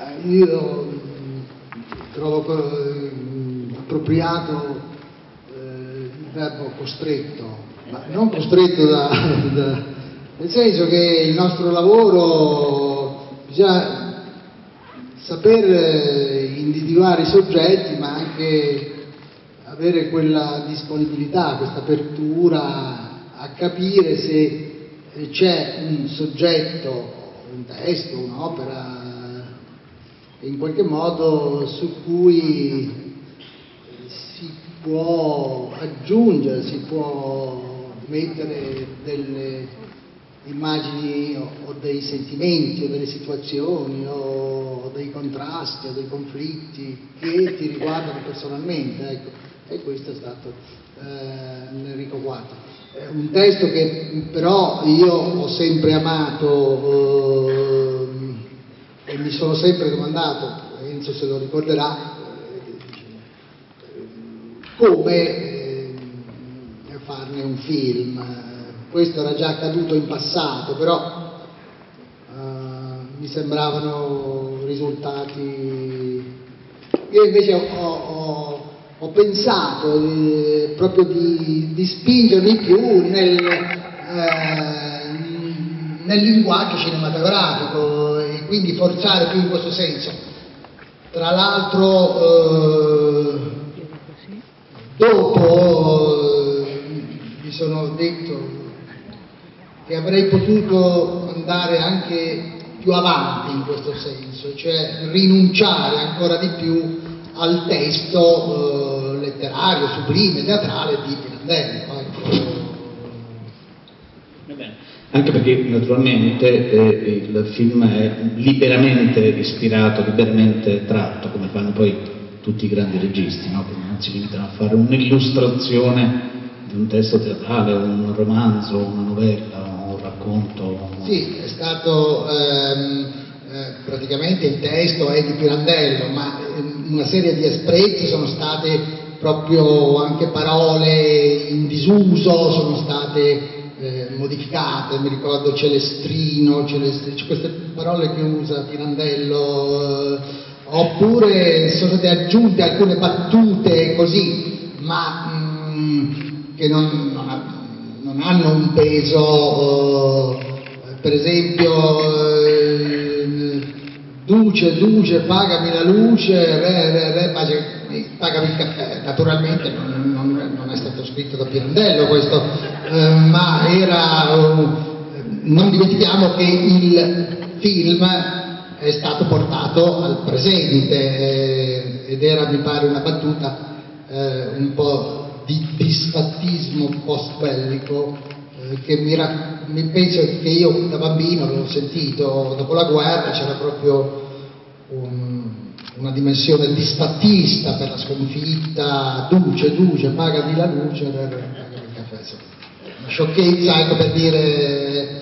io trovo appropriato il verbo costretto, ma non costretto nel senso che il nostro lavoro bisogna saper individuare i soggetti, ma anche avere quella disponibilità, questa apertura a capire se c'è un soggetto, un testo, un'opera, in qualche modo su cui si può aggiungere, si può mettere delle immagini o dei sentimenti o delle situazioni o dei contrasti o dei conflitti che ti riguardano personalmente, ecco. E questo è stato Enrico Quarta. Un testo che però io ho sempre amato e mi sono sempre domandato, Enzo se lo ricorderà, come farne un film. Questo era già accaduto in passato, però mi sembravano risultati. Io invece ho pensato proprio di spingermi più nel linguaggio cinematografico e quindi forzare più in questo senso. Tra l'altro dopo mi sono detto che avrei potuto andare anche più avanti in questo senso, cioè rinunciare ancora di più al testo letterario, sublime, teatrale di Pirandello. Anche perché naturalmente il film è liberamente ispirato, liberamente tratto, come fanno poi tutti i grandi registi, no? Che non si limitano a fare un'illustrazione di un testo teatrale, un romanzo, una novella, un racconto. Sì, è stato praticamente il testo è di Pirandello, ma una serie di asprezzi sono state proprio anche parole in disuso, sono state modificate, mi ricordo Celestrino, queste parole che usa Pirandello, oppure sono state aggiunte alcune battute così, ma che non hanno un peso, per esempio Duce, pagami la luce, re, pagami il caffè. Naturalmente non è stato scritto da Pirandello questo, ma era, non dimentichiamo che il film è stato portato al presente ed era, mi pare, una battuta un po' di disfattismo post-bellico che mi penso che io da bambino avevo sentito. Dopo la guerra c'era proprio una dimensione disfattista per la sconfitta. Duce, pagami la luce, pagami il caffè. Una sciocchezza, ecco, per dire